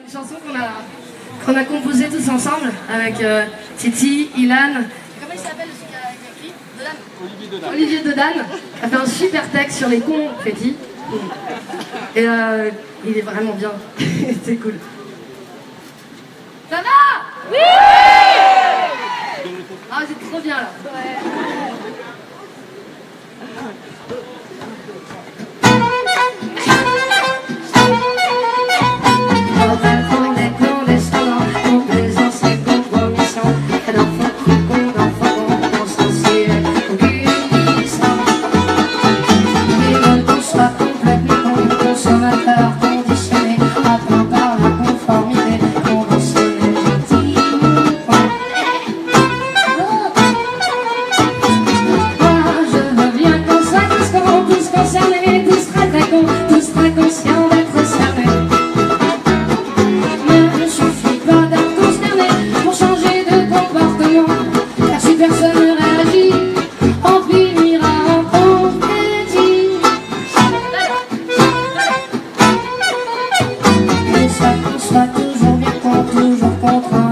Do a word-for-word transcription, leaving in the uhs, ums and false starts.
Une chanson qu'on a, qu'on a composée tous ensemble avec euh, Titi, Ilan. Comment il s'appelle celui qui a écrit? Dodan. Olivier Dodan. Olivier Dodan a fait un super texte sur les confettis. Et euh, il est vraiment bien. C'est cool. Ça va? Oui. Ah, c'est trop bien là. Ouais. Soit toujours bien, toujours contre